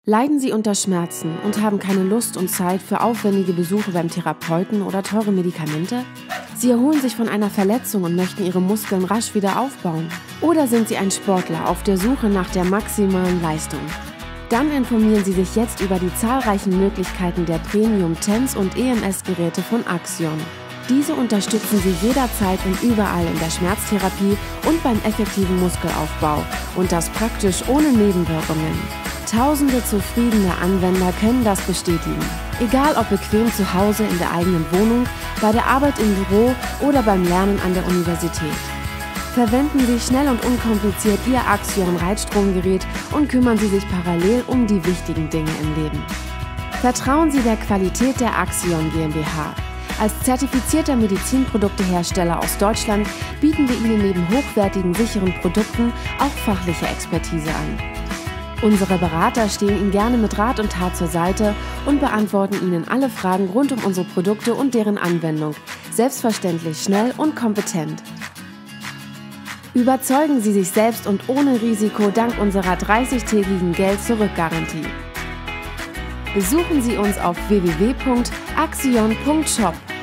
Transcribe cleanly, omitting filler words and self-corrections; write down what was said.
Leiden Sie unter Schmerzen und haben keine Lust und Zeit für aufwendige Besuche beim Therapeuten oder teure Medikamente? Sie erholen sich von einer Verletzung und möchten Ihre Muskeln rasch wieder aufbauen? Oder sind Sie ein Sportler auf der Suche nach der maximalen Leistung? Dann informieren Sie sich jetzt über die zahlreichen Möglichkeiten der Premium-TENS- und EMS-Geräte von Axion. Diese unterstützen Sie jederzeit und überall in der Schmerztherapie und beim effektiven Muskelaufbau und das praktisch ohne Nebenwirkungen. Tausende zufriedene Anwender können das bestätigen. Egal ob bequem zu Hause in der eigenen Wohnung, bei der Arbeit im Büro oder beim Lernen an der Universität. Verwenden Sie schnell und unkompliziert Ihr Axion-Reitstromgerät und kümmern Sie sich parallel um die wichtigen Dinge im Leben. Vertrauen Sie der Qualität der Axion GmbH. Als zertifizierter Medizinproduktehersteller aus Deutschland bieten wir Ihnen neben hochwertigen, sicheren Produkten auch fachliche Expertise an. Unsere Berater stehen Ihnen gerne mit Rat und Tat zur Seite und beantworten Ihnen alle Fragen rund um unsere Produkte und deren Anwendung, selbstverständlich schnell und kompetent. Überzeugen Sie sich selbst und ohne Risiko dank unserer 30-tägigen Geld-Zurück-Garantie. Besuchen Sie uns auf www.axion.shop.